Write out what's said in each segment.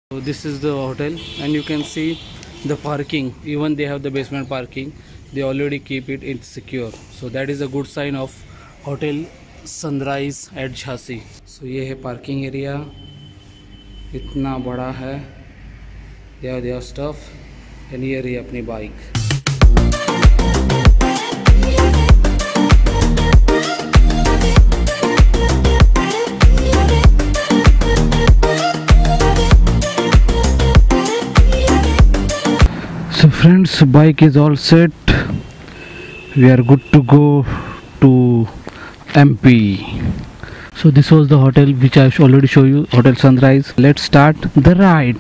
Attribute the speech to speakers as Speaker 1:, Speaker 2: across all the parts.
Speaker 1: So this is the hotel and you can see the parking. Even they have the basement parking. They already keep it secure. So that is a good sign of Hotel Sunrise at Jhansi. So ये है parking area. इतना बड़ा है. They have their stuff and ये रही अपनी bike. So friends, bike is all set. We are good to go to MP. So this was the hotel which I already show you, Hotel Sunrise. Let's start the ride.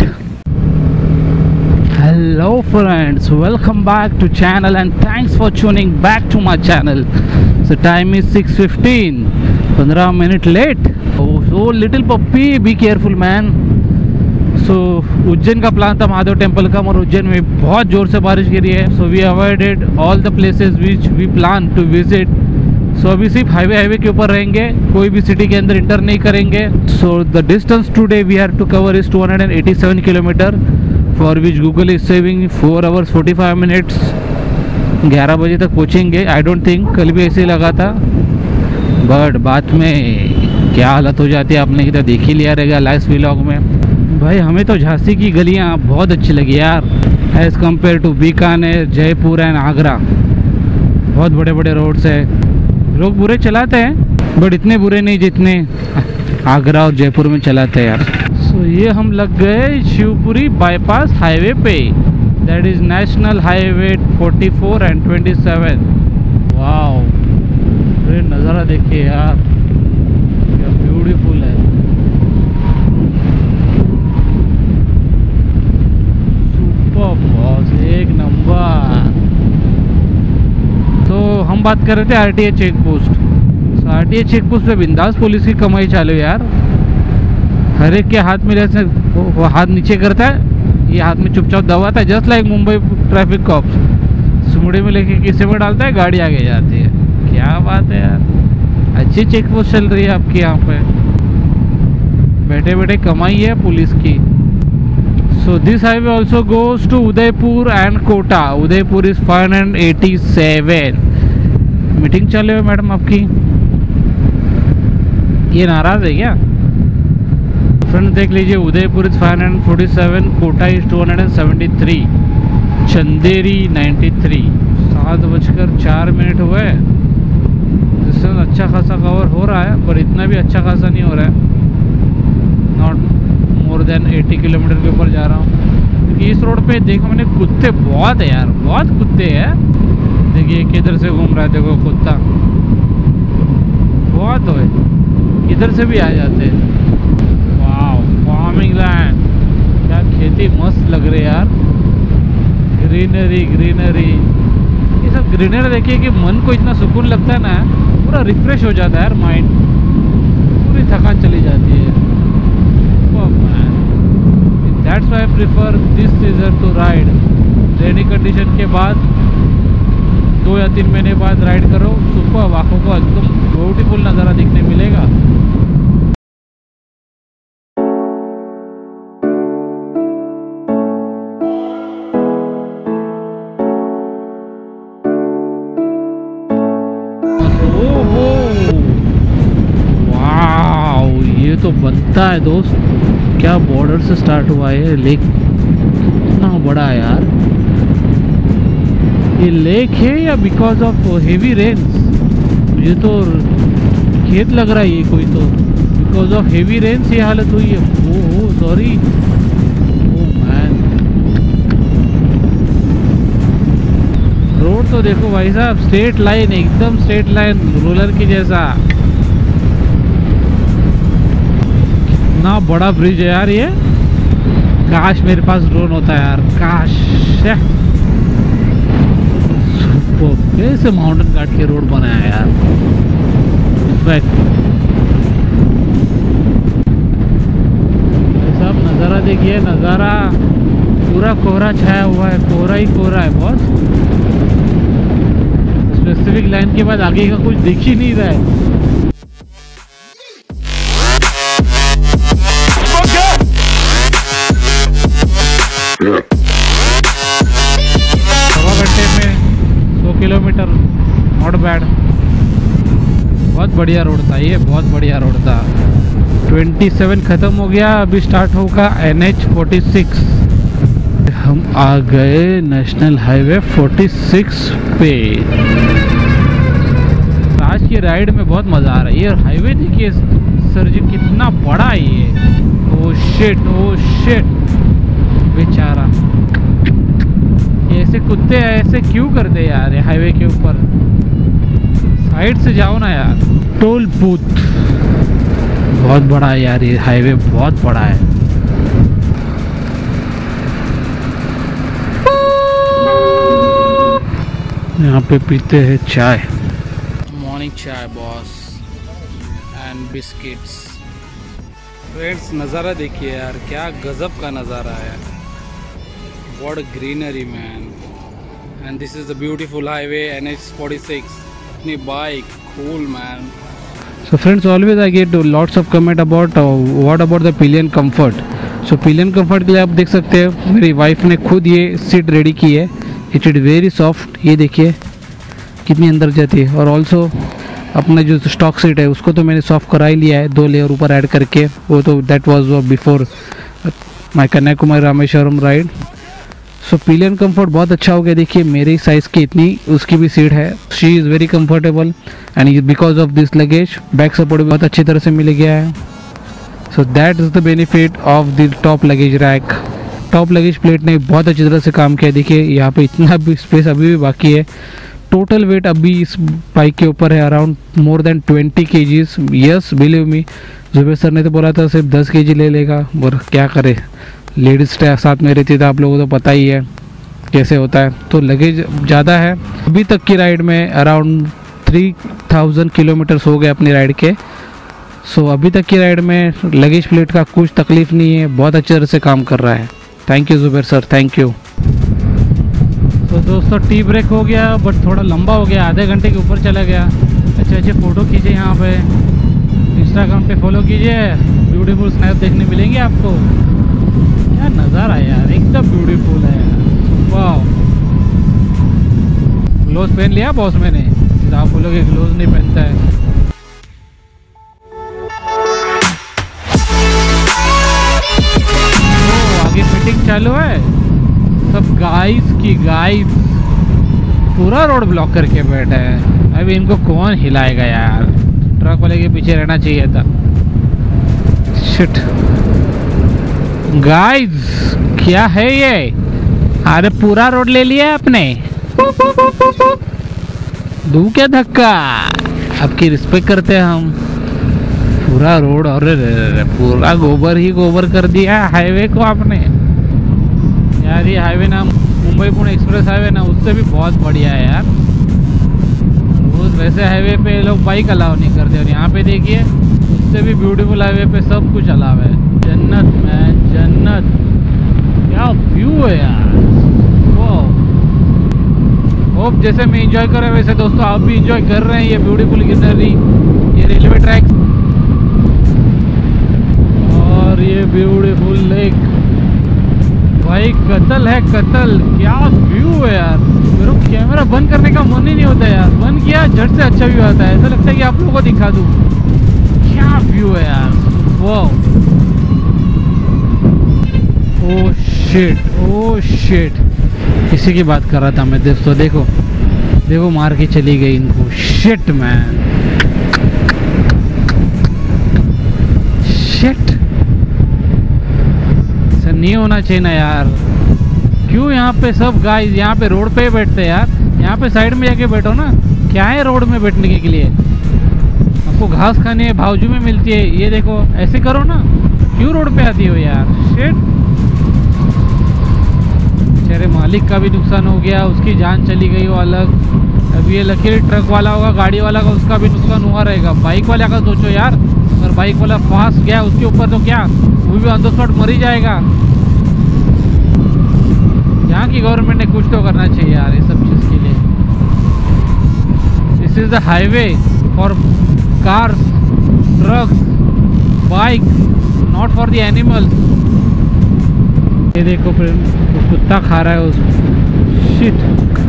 Speaker 1: Hello friends, welcome back to channel and thanks for tuning back to my channel. So time is 6:15, 15 minutes late. Oh, so little puppy, be careful man. सो उज्जैन का plan था Mahadev temple का, और उज्जैन में बहुत ज़ोर से बारिश गिरी है. So we avoided all the places which we plan to visit. So अभी सिर्फ हाईवे के ऊपर रहेंगे, कोई भी सिटी के अंदर इंटर नहीं करेंगे. So the distance today we have to cover is 287 kilometre, for which Google is saving 4 hours 45 minutes. 11 बजे तक पहुँचेंगे. आई डोंट थिंक, कल भी ऐसे ही लगा था, बट बाद में क्या हालत हो जाती है आपने की तो देख ही लिया रहेगा लाइव व्लॉग में. भाई हमें तो झांसी की गलियां बहुत अच्छी लगी यार, as compare to Bikaner, Jaipur and Agra. बहुत बड़े बड़े रोड्स है. लोग बुरे चलाते हैं बट इतने बुरे नहीं जितने आगरा और जयपुर में चलाते हैं यार. सो ये हम लग गए शिवपुरी बाईपास हाईवे पे. That is national highway 44 and 27. Wow, अरे नज़ारा देखिए यार, क्या ब्यूटीफुल है. बॉस एक नंबर. तो हम बात कर रहे थे आरटीए चेक पोस्ट. तो आरटीए चेक पोस्ट पे बिंदास पुलिस की कमाई चालू है यार. हर एक के हाथ में जैसे वो हाथ नीचे करता है, ये हाथ में चुपचाप दबाता है, just like Mumbai traffic cops. सुमड़े में लेके किसी में डालता है, गाड़ी आगे जाती है. क्या बात है यार, अच्छी चेक पोस्ट चल रही है आपकी यहाँ पे. बैठे बैठे कमाई है पुलिस की. So this highway also goes to Udaipur and Kota. Udaipur is 587. Meeting चल रही है मैडम आपकी, ये नाराज है क्या? फ्रेंड देख लीजिए, उदयपुर इज 547, कोटा इज 273, चंदेरी 93. 7:04 हुए. डिस्टेंस अच्छा खासा कवर हो रहा है, पर इतना भी अच्छा खासा नहीं हो रहा है. नॉट मोर देन 80 किलोमीटर के ऊपर जा रहा हूँ, क्योंकि इस रोड पे देखो मैंने कुत्ते बहुत है यार, बहुत कुत्ते हैं. देखिए किधर से घूम रहा है, देखो कुत्ता बहुत है, इधर से भी आ जाते हैं. वाह, फार्मिंग लैंड, क्या खेती मस्त लग रही है यार. ग्रीनरी ग्रीनरी, ये सब ग्रीनरी देखिए कि मन को इतना सुकून लगता है ना, पूरा रिफ्रेश हो जाता है यार माइंड, पूरी थकान चली जाती है. That's why I prefer this season to ride. Rainy condition के बाद 2 या 3 महीने बाद राइड करो, सुपर आँखों को एकदम ब्यूटीफुल नज़ारा दिखने मिलेगा. वाह, ये तो बनता है दोस्त. क्या बॉर्डर से स्टार्ट हुआ है लेक, कितना बड़ा है यार. ये लेक है या बिकॉज ऑफ हेवी रेन्स? मुझे तो खेत लग रहा है ये कोई, तो बिकॉज ऑफ हेवी रेन्स ये हालत हुई है. Oh sorry, oh man. Road तो देखो भाई साहब, स्ट्रेट लाइन, एकदम स्ट्रेट लाइन, रोलर की जैसा. इतना बड़ा ब्रिज है यार ये. काश मेरे पास ड्रोन होता है यार, काश. कैसे माउंटेन काट के रोड बनाया यार. सब नज़ारा देखिए, नज़ारा पूरा कोहरा छाया हुआ है, कोहरा ही कोहरा है बॉस. स्पेसिफिक लाइन के बाद आगे का कुछ दिख ही नहीं रहा है. सवा घंटे में 100 किलोमीटर, नॉट बैड। बहुत बढ़िया रोड था ये, बहुत बढ़िया रोड था। 27 ख़त्म हो गया, अभी स्टार्ट होगा NH 46। हम आ गए नेशनल हाईवे 46 पे। आज की राइड में बहुत मज़ा आ रहा है। ये हाईवे देखिए सर जी कितना बड़ा है ये। ओ शिट बेचारा, ऐसे कुत्ते ऐसे क्यों करते यार ये हाईवे के ऊपर? साइड से जाओ ना यार। टोल बूथ बहुत बड़ा है यार, ये हाईवे बहुत बड़ा है। यहाँ पे पीते हैं चाय, मॉर्निंग चाय बॉस एंड बिस्किट्स। फ्रेंड्स नज़ारा देखिए यार, क्या गजब का नज़ारा है। What greenery man, and this is the beautiful highway NH 46। अपनी bike cool man. So friends, always I get lots of comment about what about the pillion comfort. So pillion comfort के लिए आप देख सकते हैं मेरी वाइफ ने खुद ये सीट रेडी की है। इट इज़ वेरी सॉफ्ट, ये देखिए कितनी अंदर जाती है। और ऑल्सो अपना जो स्टॉक सीट है उसको तो मैंने सॉफ्ट करा ही लिया है, 2 लेयर ऊपर ऐड करके। वो तो that was before my Kanyakumari Rameswaram ride. So pillion comfort बहुत अच्छा हो गया। देखिए मेरी साइज़ की इतनी उसकी भी सीट है। She is very comfortable and because of this luggage back support भी बहुत अच्छी तरह से मिल गया है। So that is the benefit of the top luggage rack. Top luggage plate ने बहुत अच्छी तरह से काम किया। देखिए यहाँ पे इतना भी स्पेस अभी भी बाकी है। टोटल वेट अभी इस बाइक के ऊपर है around more than 20 kgs। Yes believe me, Zuber sir ने तो बोला था सिर्फ 10 kg ले लेगा, और क्या करे, लेडीज साथ में रहती है तो आप लोगों को तो पता ही है कैसे होता है। तो लगेज ज़्यादा है। अभी तक की राइड में अराउंड 3000 किलोमीटर्स हो गए अपनी राइड के। सो अभी तक की राइड में लगेज प्लेट का कुछ तकलीफ नहीं है, बहुत अच्छी तरह से काम कर रहा है। Thank you Zuber sir, thank you. तो दोस्तों टी ब्रेक हो गया, बट थोड़ा लंबा हो गया, आधे घंटे के ऊपर चला गया। अच्छे फ़ोटो खींचे यहाँ पे, इंस्टाग्राम पे फॉलो कीजिए, ब्यूटीफुल स्नैप देखने मिलेंगे आपको। क्या नज़ारा है यार, एकदम ब्यूटीफुल है। वाह, ग्लोव्स पहन लिया बॉस मैंने, आप बोलोगे ग्लोव्स नहीं पहनता है। आगे फिटिंग चालू है, सब गाइस की गाइस पूरा रोड ब्लॉक करके बैठा है। अभी इनको कौन हिलाएगा यार, ट्रक वाले के पीछे रहना चाहिए था। शिट गाइस, क्या है ये? अरे पूरा रोड ले लिया आपने, दू क्या धक्का। आपकी रिस्पेक्ट करते हैं हम। पूरा रोड और पूरा गोबर ही गोबर कर दिया हाईवे को आपने यार। ये हाईवे ना मुंबई पुणे एक्सप्रेस हाईवे ना, उससे भी बहुत बढ़िया है यार। रोज वैसे हाईवे पे लोग बाइक अलाउ नहीं करते, और यहाँ पे देखिए उससे भी ब्यूटीफुल हाईवे पे सब कुछ अलाव है। जन्नत मैन, जन्नत। क्या व्यू है यार, होप जैसे मैं इंजॉय कर रहा हूँ वैसे दोस्तों आप भी इंजॉय कर रहे हैं ये ब्यूटीफुल ग्रीनरी, ये रेलवे ट्रैक और ये ब्यूटीफुल लेक। भाई कत्ल है कत्ल, क्या व्यू है यार। मेरे को कैमरा बंद करने का मन ही नहीं होता यार, बंद किया झट से अच्छा व्यू आता है। ऐसा लगता है कि आप लोगों को दिखा दूँ। क्या व्यू है यार, वाह। ओ शिट, ओ शिट, इसी की बात कर रहा था मैं दोस्तों। देखो देखो मार के चली गई इनको। शिट मैन, शिट, ऐसा नहीं होना चाहिए ना यार। क्यों यहाँ पे सब गाइस यहाँ पे रोड पे बैठते हैं यार। यहाँ पे साइड में जाके बैठो ना, क्या है रोड में बैठने के लिए। आपको घास खाने है, भावजू में मिलती है। ये देखो ऐसे करो ना, क्यों रोड पे आती हो यार। शिट, बेचारे मालिक का भी नुकसान हो गया, उसकी जान चली गई वो अलग। अब ये लकीली ट्रक वाला होगा, गाड़ी वाला का, उसका भी नुकसान हुआ रहेगा। बाइक वाले का सोचो यार, अगर बाइक वाला फास्ट गया उसके ऊपर तो क्या, वो भी ऑन द स्पॉट मर ही जाएगा। यहाँ की गवर्नमेंट ने कुछ तो करना चाहिए यार ये सब चीज़ के लिए। This is the highway for cars, trucks, bike, not for the animals. ये देखो फ्रेंड्स, वो कुत्ता खा रहा है उस शिट,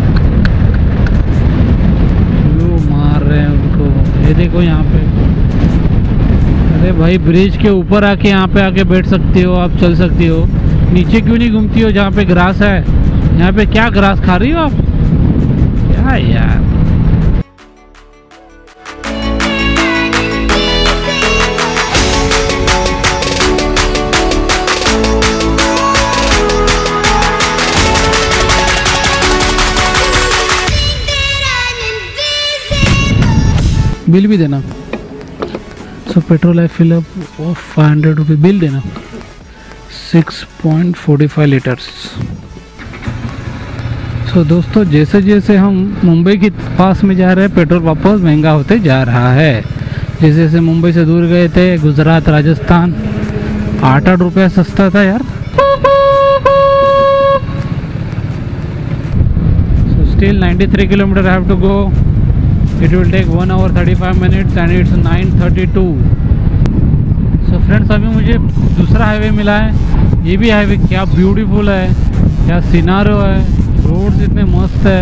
Speaker 1: मार रहे हैं उनको। ये देखो यहाँ पे, अरे भाई ब्रिज के ऊपर आके यहाँ पे आके बैठ सकती हो आप, चल सकती हो, नीचे क्यों नहीं घूमती हो जहाँ पे ग्रास है? यहाँ पे क्या ग्रास खा रही हो आप? क्या यार। बिल भी देना। So petrol I fill up of 500 रुपये, बिल देना 6.45 लीटर्स। सो दोस्तों, जैसे जैसे हम मुंबई के पास में जा रहे हैं, पेट्रोल वापस महंगा होते जा रहा है। जैसे जैसे मुंबई से दूर गए थे, गुजरात, राजस्थान, 8-8 रुपया सस्ता था यार। So still 93 kilometre I have to go. It will take 1 hour 35 minutes and it's 9:32. So friends, अभी मुझे दूसरा हाईवे मिला है। ये भी हाईवे क्या ब्यूटीफुल है, क्या सिनारो है, रोड्स इतने मस्त है।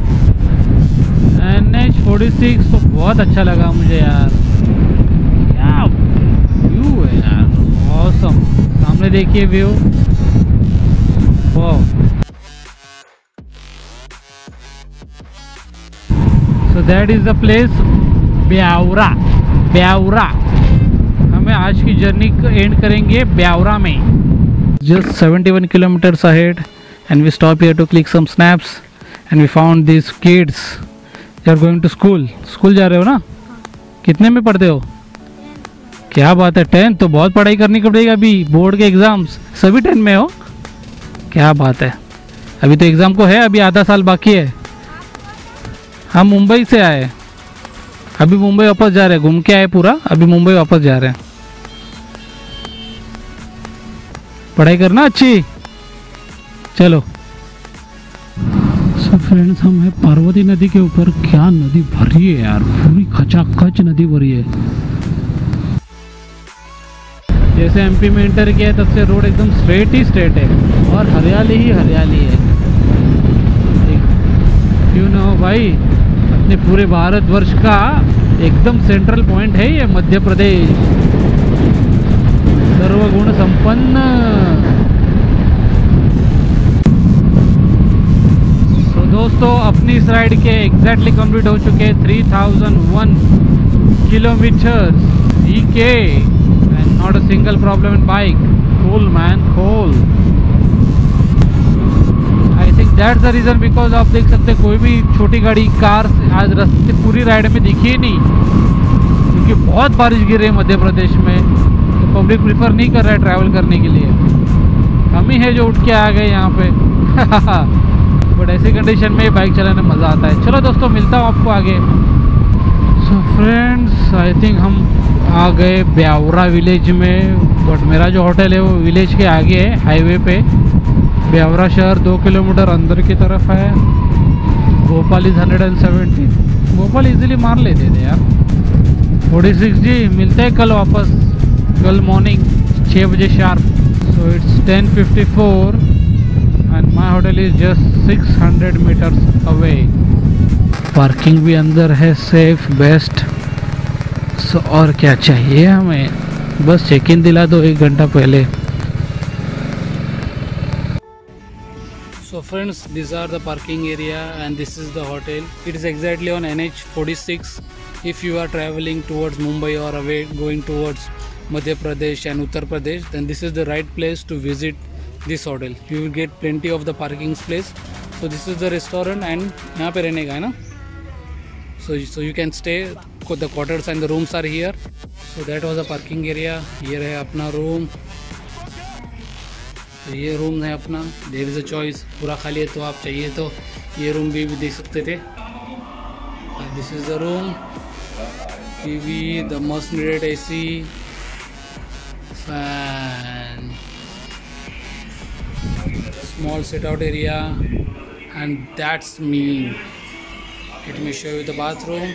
Speaker 1: NH46 तो बहुत अच्छा लगा मुझे यार, क्या व्यू है यार, ऑसम। सामने देखिए व्यू, वाह। So that is the place Biaora. Biaora, हमें आज की जर्नी एंड करेंगे ब्यावरा में। Just 71 kilometers ahead and we stop here to click some snaps and we found these kids. They are going to school. School जा रहे हो ना? कितने में पढ़ते हो? क्या बात है, 10 तो बहुत पढ़ाई करनी पड़ेगी अभी, बोर्ड के एग्जाम्स सभी 10 में हो, क्या बात है। अभी तो एग्ज़ाम को है, अभी आधा साल बाकी है। हम मुंबई से आए, अभी मुंबई वापस जा रहे हैं, घूम के आए पूरा, अभी मुंबई वापस जा रहे हैं। पढ़ाई करना अच्छी, चलो। सब फ्रेंड्स, हम हैं पार्वती नदी के ऊपर। क्या नदी भरी है यार, पूरी खचाखच नदी भरी है। जैसे एमपी में एंटर किया तब से रोड एकदम स्ट्रेट ही स्ट्रेट है और हरियाली ही हरियाली है। क्यों ना हो भाई, अपने पूरे भारतवर्ष का एकदम सेंट्रल पॉइंट है ये मध्य प्रदेश, सर्वगुण संपन्न। तो दोस्तों, अपनी इस राइड के एग्जैक्टली कंप्लीट हो चुके 3001 kilometre DK and not a single problem in bike. Cool man, cool. That's the reason because आप देख सकते हैं कोई भी छोटी गाड़ी, कार आज रास्ते पूरी राइड में दिखी ही नहीं, क्योंकि बहुत बारिश गिर रही है मध्य प्रदेश में, तो पब्लिक प्रीफर नहीं कर रहा है ट्रैवल करने के लिए। हम ही है जो उठ के आ गए यहाँ पे। बट ऐसी कंडीशन में बाइक चलाने में मज़ा आता है। चलो दोस्तों, मिलता हूँ आपको आगे। सो फ्रेंड्स, आई थिंक हम आ गए ब्यावरा विलेज में, बट मेरा जो होटल है वो विलेज के आगे है, हाईवे पे। ब्यावरा शहर 2 किलोमीटर अंदर की तरफ है। भोपाल इज़ 170। भोपाल इजीली मार लेते थे यार। 46 जी, मिलते हैं कल वापस, कल मॉर्निंग 6 बजे sharp. So it's 10:54 and my hotel is just 600 metres away. Parking भी अंदर है, सेफ, बेस्ट। सो और क्या चाहिए हमें, बस चेक इन दिला दो 1 घंटा पहले। So friends, these are the parking area and this is the hotel. It is exactly on NH46. If you are traveling towards Mumbai or away going towards Madhya Pradesh and Uttar Pradesh, then this is the right place to visit this hotel. You will get plenty of the parking space. So this is the restaurant and यहाँ पे रहने का है ना, so you can stay. The quarters and the rooms are here. So that was the parking area. ये रहे अपना room, तो ये रूम है अपना। देयर इज़ अ चॉइस, पूरा खाली है तो आप चाहिए तो ये रूम भी देख सकते थे। This is the room, TV, the must needed AC, fan, small sit out area, and that's me. Let me show you the bathroom.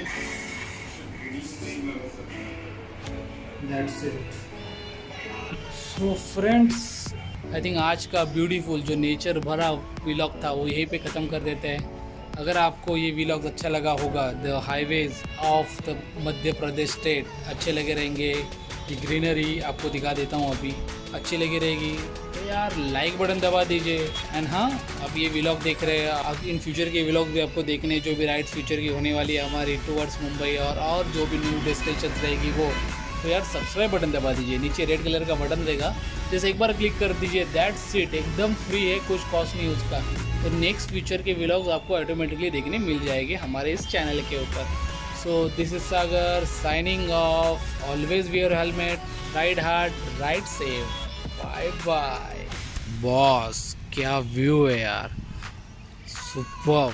Speaker 1: That's it. So friends, I think आज का ब्यूटीफुल जो nature भरा vlog था वो यहीं पे ख़त्म कर देते हैं। अगर आपको ये व्लॉग अच्छा लगा होगा, the highways of the Madhya Pradesh state अच्छे लगे रहेंगे, ये ग्रीनरी आपको दिखा देता हूँ अभी, अच्छी लगी रहेगी तो यार लाइक बटन दबा दीजिए। एंड हाँ, आप ये व्लॉग देख रहे हैं, अब इन फ्यूचर के व्लॉग भी आपको देखने, जो भी राइड्स फ्यूचर की होने वाली है हमारी टूवर्ड्स मुंबई और जो भी न्यू डेस्टिनेशन रहेगी वो, तो यार सब्सक्राइब बटन दबा दीजिए। नीचे रेड कलर का बटन रहेगा, जैसे एक बार क्लिक कर दीजिए, दैट्स इट, एकदम फ्री है, कुछ कॉस्ट नहीं उसका। तो नेक्स्ट फ्यूचर के व्लॉग्स आपको ऑटोमेटिकली देखने मिल जाएंगे हमारे इस चैनल के ऊपर। So this is Sagar signing off, always wear helmet, ride hard, ride safe, bye bye. Boss क्या व्यू है यार, सुपर्ब।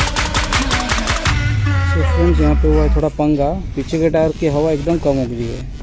Speaker 1: तो फ्रेंड्स यहाँ पे हुआ है थोड़ा पंगा, पीछे के टायर की हवा एकदम कम हो गई है।